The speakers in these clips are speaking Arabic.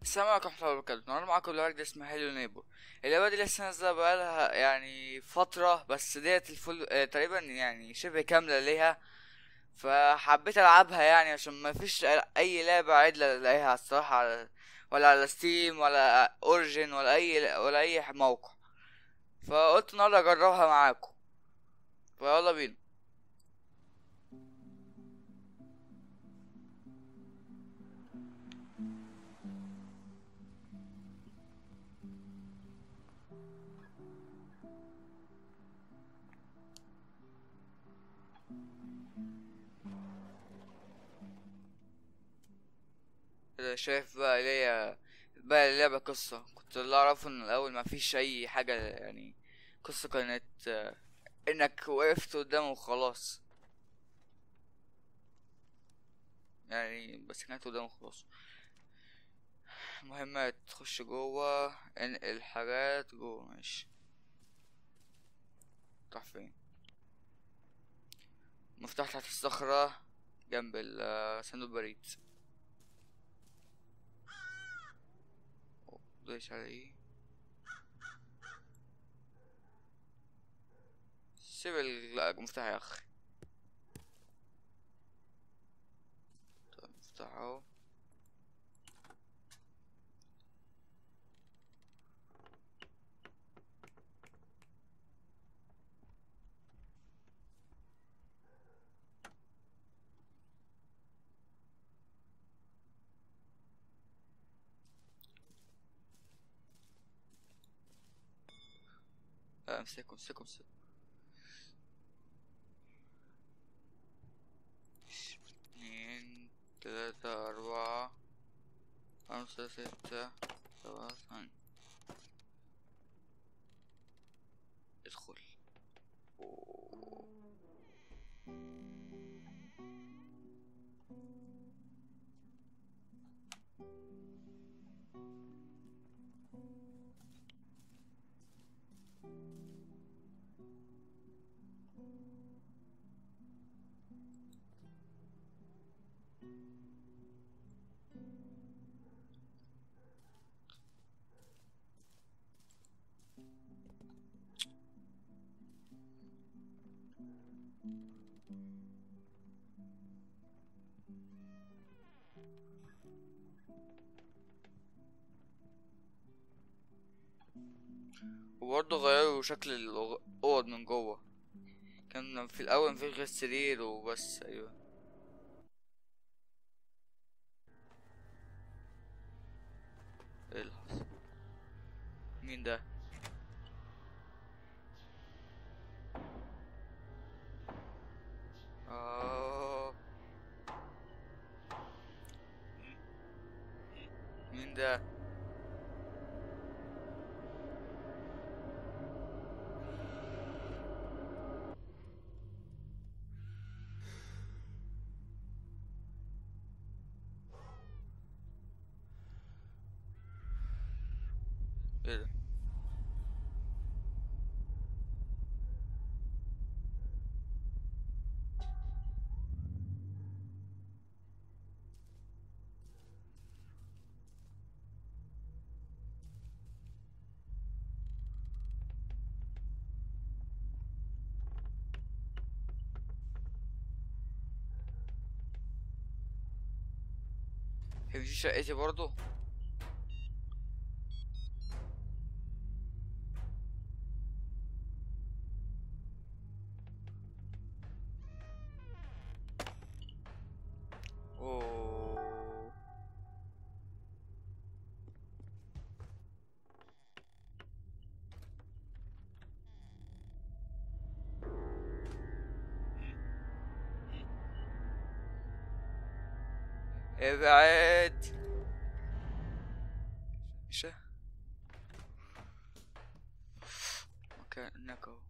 السلام عليكم ورحمة الله وبركاته. النهارده معاكم لعبة اسمها هيلو نيبور. اللعبة دي لسه نازلة بقالها يعني فترة، بس ديت الفل تقريبا يعني شبه كاملة ليها. فحبيت ألعبها يعني عشان ما فيش أي لعبة عدلة ألاقيها الصراحة ولا على ستيم ولا أوريجين ولا أي موقع. فقلت النهارده أجربها معاكم، فيلا بينا. كده شايف بقى ليا بقى اللعبة قصة. كنت اللي أعرفه إن الأول ما فيش أي حاجة يعني. قصة كانت إنك وقفت قدامه وخلاص، يعني بس كانت قدامه خلاص. مهمات تخش جوه، انقل حاجات جوه. ماشي، تروح فين؟ مفتاح تحت الصخرة جنب صندوق البريد. دوش عليه. سيب المفتاح يا اخي. طيب المفتاح اهو. لا، امسكه امسكه امسكه. 2 3 4 5 6 7 8. ادخل. أوه. وبرضه غيروا شكل الأوض من جوه. كان في الأول مفيش غير سرير وبس. أيوه. ايه اللي حصل؟ مين ده؟ اه. مين ده؟ ايه ده؟ هي مش شقتي برضه؟ اوه. ابعد. مش مكانك اهو.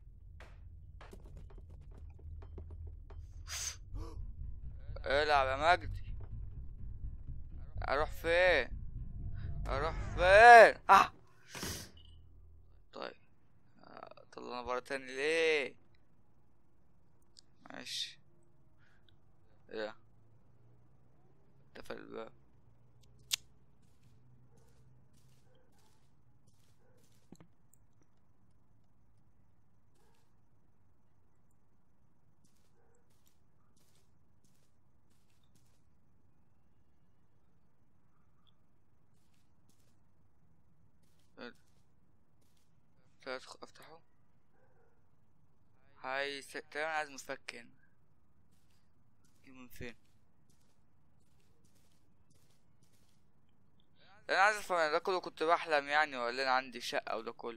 العب يا مجدي. اروح فين؟ اروح فين؟ طيب. طلعنا برا تاني ليه؟ ماشي. ايه ده؟ قفل الباب. ادخل افتحه. هاي تقريبا عايز مفك هنا. من فين؟ انا عايز افهم، أنا ده كله كنت بحلم يعني ولا انا عندي شقة وده كله؟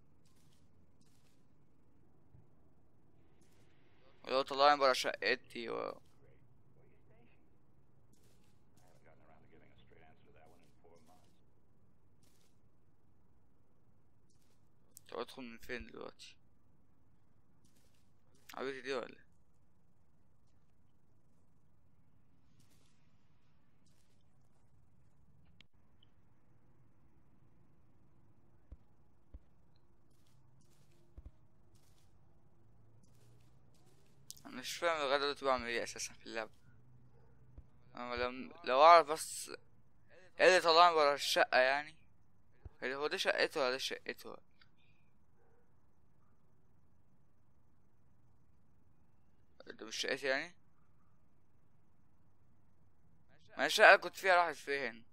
ولو طلعني برا شقتي طب ادخل من فين دلوقتي؟ عبيتي دي ولا إيه؟ انا مش فاهم لغاية دلوقتي بعمل ايه اساسا في اللعبة. انا لو اعرف بس ايه اللي طلعني برا الشقة يعني. هو ده شقته ولا ده شقته؟ ده مش شقتي يعني. ما الشقة اللي كنت فيها راحت فين؟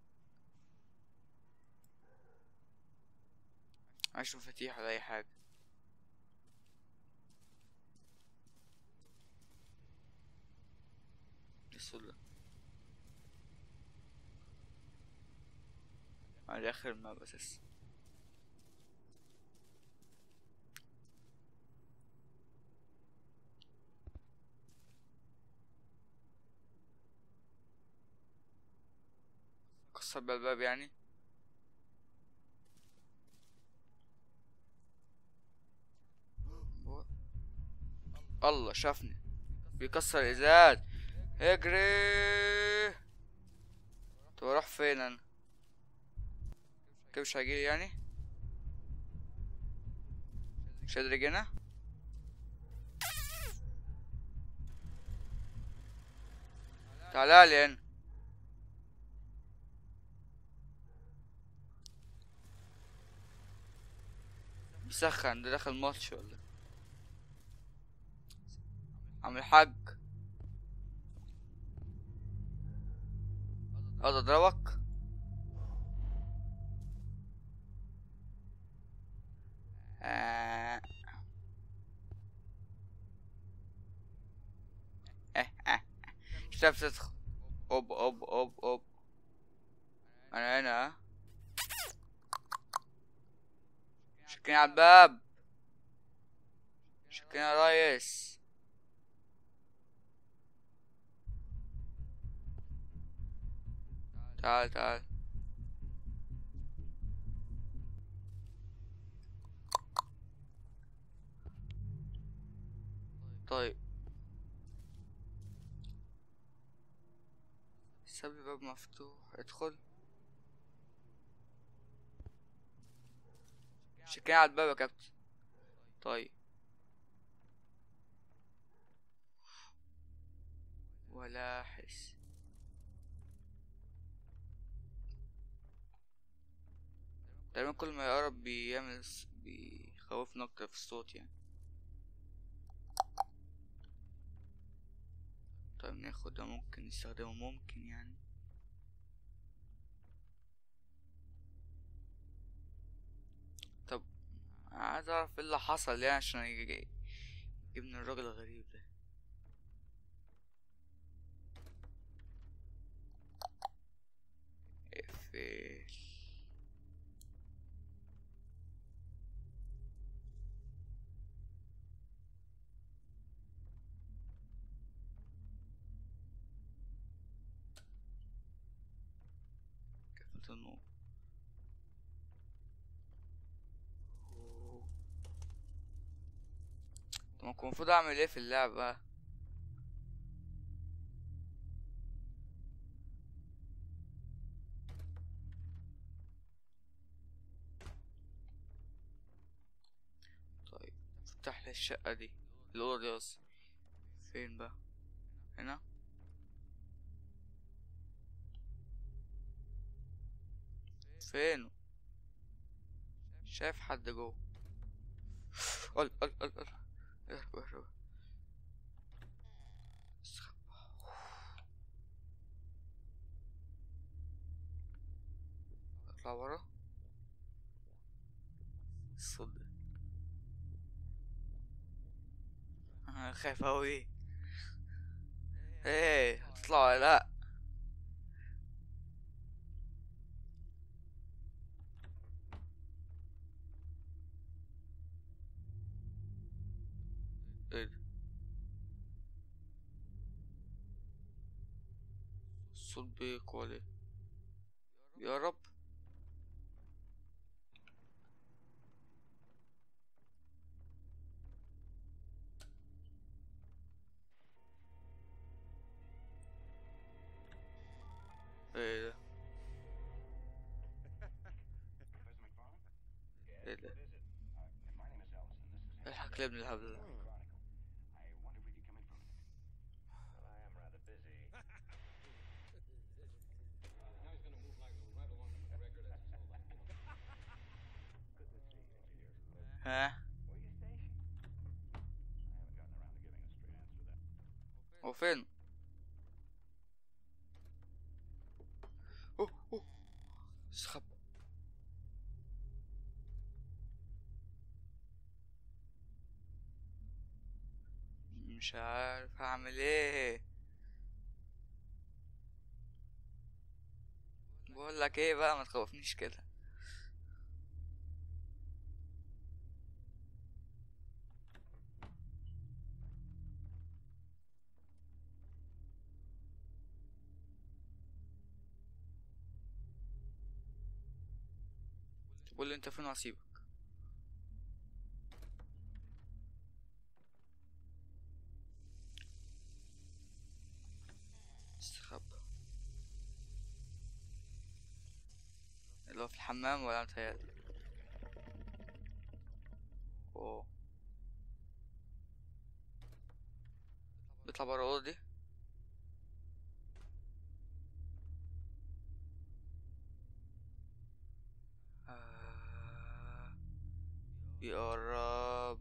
معيش مفاتيح ولا اي حاجة. الصوت ده على اخر الماب اساسا. كسر بقى الباب يعني. الله شافني بيكسر الازاز. اجري. طب اروح فين انا؟ كده مش هجيلي يعني. مش قادر اجي هنا. تعالى لي هنا. مسخن ده داخل ماتش ولا إيه؟ عم الحاج. اقدر اضربك؟ آه. مش هتعرف تدخل. اوب اوب اوب اوب. انا هنا ها. شكين على الباب. شكين يا ريس. تعال تعال. طيب ساب الباب مفتوح، ادخل. شكين على الباب يا كابتن. طيب. ولا حس. تقريبا كل ما يقرب بيعمل بيخوفنا اكتر في الصوت يعني. طيب ناخد ده، ممكن نستخدمه ممكن يعني. طب عايز اعرف ايه اللي حصل يعني عشان يجيبني الراجل الغريب ده. اقفل. قفلت النور. أوه. طب ما كنت المفروض اعمل ايه في اللعبة؟ طيب افتح لي الشقة دي، الأوضة دي قصدي. فين بقى؟ هنا. فين؟ شايف حد جوه. ال ال ال ال. اهرب اهرب. استخبى. اطلع ورا. الصوت ده. انا خايف اوي. ايه هتطلع ولا لا؟ ايه ده؟ الصوت بيقوى ليه؟ بيقرب. ايه ده؟ ايه ده؟ الحق يا ابن الهبل ده. ها؟ هو فين؟ اوه اوه، استخبى. مش عارف اعمل ايه. بقول لك ايه بقى، ما تخوفنيش كده. قول لي انت فين وهسيبك. استخبى. اللي هو في الحمام ولا متهيألي؟ اوه، بيطلع برا الأوضة دي. آه، بيقرب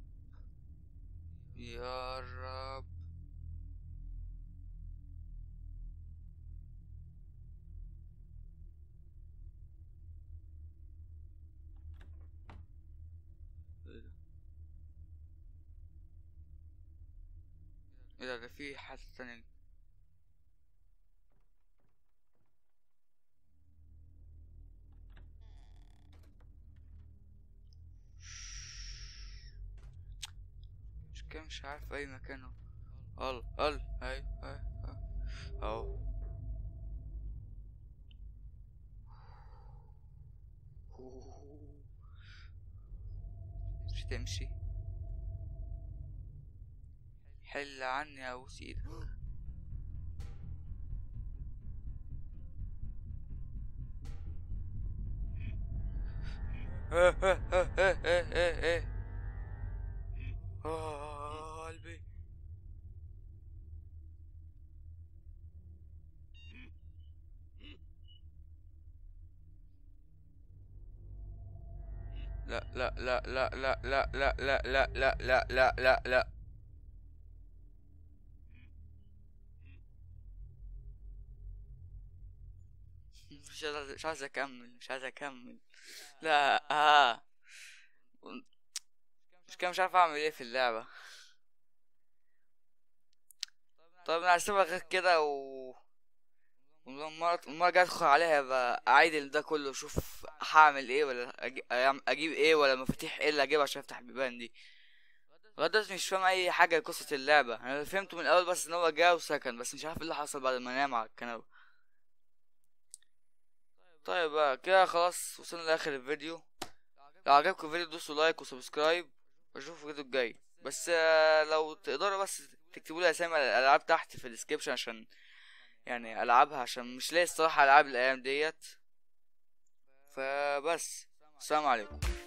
بيقرب. ايه ده؟ ايه ده في حاجة تانية. مش كده، مش عارف اي مكان اهو. ال هاي اهو. مش تمشي. حل عني يا ابوس ايدك. ايه قلبي. لا لا لا لا لا لا لا لا لا لا لا لا لا لا. مش عايز اكمل، مش عايز اكمل. لا مش كده، مش عارف اعمل ايه في اللعبة. طيب انا هسيبها غير كده والمرة الجاية ادخل عليها بقى اعيد ده كله، اشوف هعمل ايه ولا اجيب ايه ولا مفاتيح ايه اللي اجيبها عشان افتح البيبان دي. لغاية دلوقتي مش فاهم اي حاجة قصة اللعبة. انا فهمته من الاول بس ان هو جه وسكن، بس مش عارف ايه اللي حصل بعد ما نام على الكنبة. طيب بقى كده خلاص وصلنا لاخر الفيديو. لو عجبكم الفيديو دوسوا لايك وسبسكرايب، واشوفكم الفيديو الجاي. بس لو تقدروا بس تكتبوا لي اسامي الالعاب تحت في الديسكريبشن عشان يعني العبها، عشان مش لاقي الصراحة العاب الايام ديت. فبس، السلام عليكم.